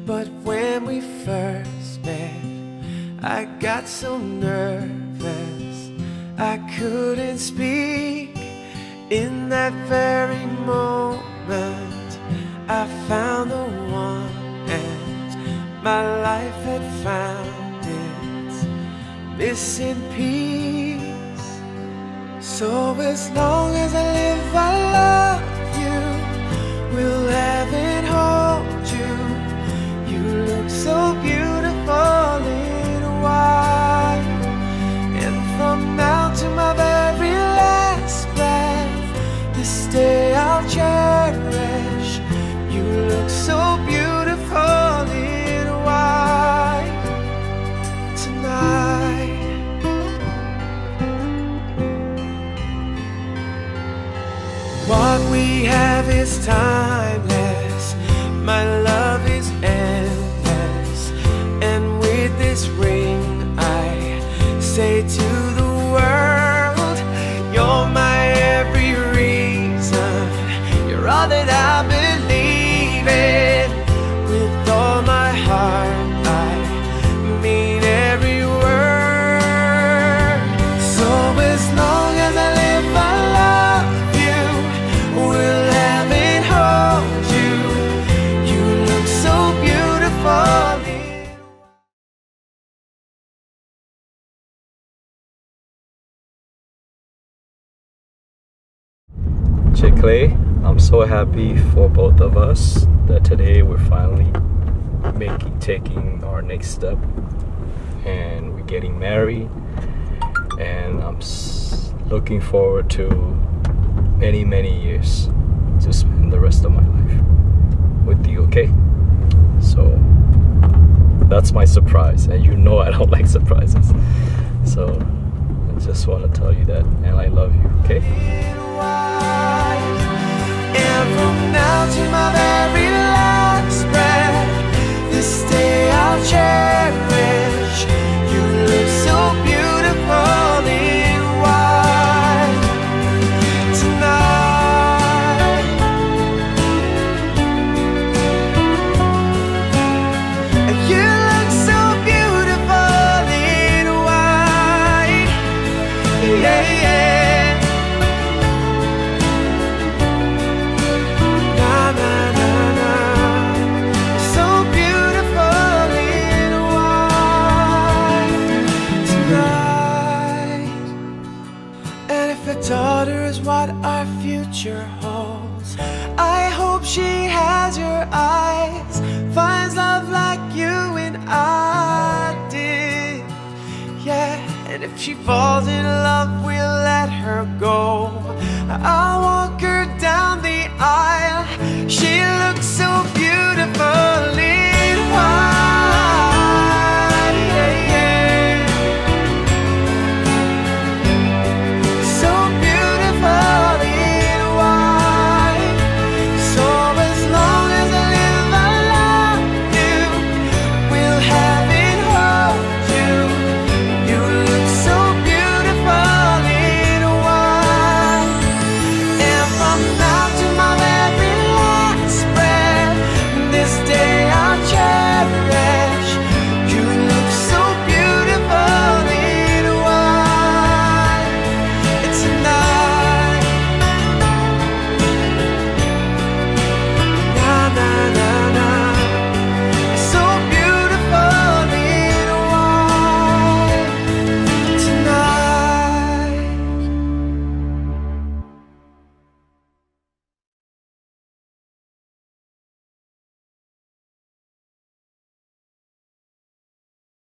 But when we first met, I got so nervous I couldn't speak. In that very moment I found the one, and my life had found its missing piece. So as long as I live, I love you. Will heaven hold you? You look so beautiful in white. And from now to my very last breath, this day I'll cherish. You look so beautiful in white tonight. What we have is timeless. My love is endless. And with this ring I say to the world, you're my every reason. You're all that I believe in. With all my heart I mean every word. So as long as I live, I love you. Will heaven hold you? You look so beautiful. Clay, I'm so happy for both of us that today we're finally taking our next step, and we're getting married, and I'm looking forward to many years to spend the rest of my life with you, okay? So that's my surprise, and you know I don't like surprises, so I just want to tell you that, and I love you, okay? And from now to my very last breath, this day I'll cherish. You look so beautiful in white tonight. And you look so beautiful in white. Yeah, yeah. Daughter is what our future holds. I hope she has your eyes, finds love like you and I did. Yeah, and if she falls in love, we'll let her go. I'll walk her down the aisle.